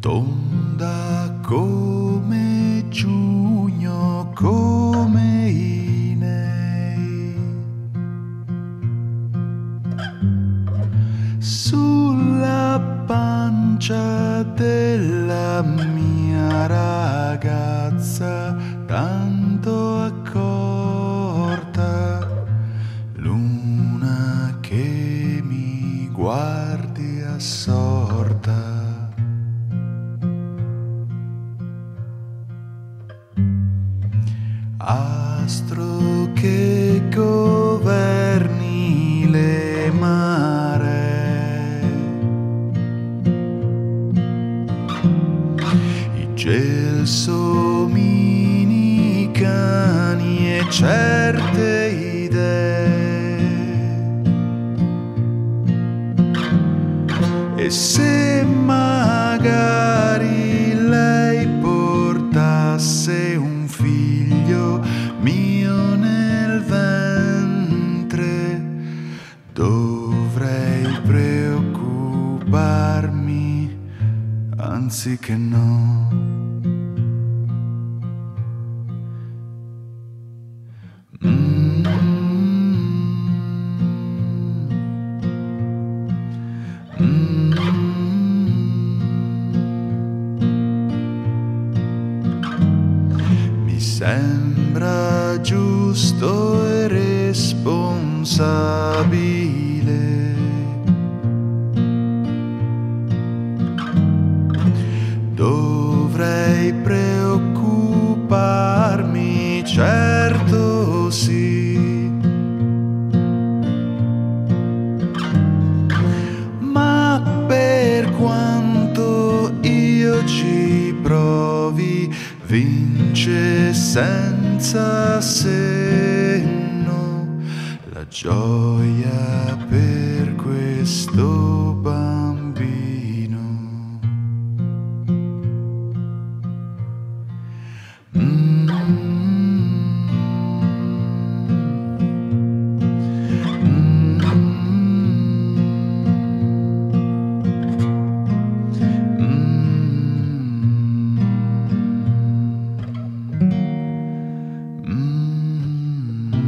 tonda come giugno, come i nei. Sulla pancia della mia ragazza, tanto accorta, luna che mi guardi assorta. Astro che governi le maree, i gelsomini cani e certe idee. E se magari lei portasse un figlio mio nel ventre, dovrei preoccuparmi anziché no. Mi sembra giusto e responsabile dovrei preoccuparmi, certo sì, ma per quanto io ci provi, vince senza senno la gioia per questo bambino.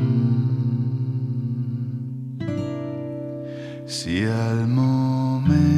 Sia il momento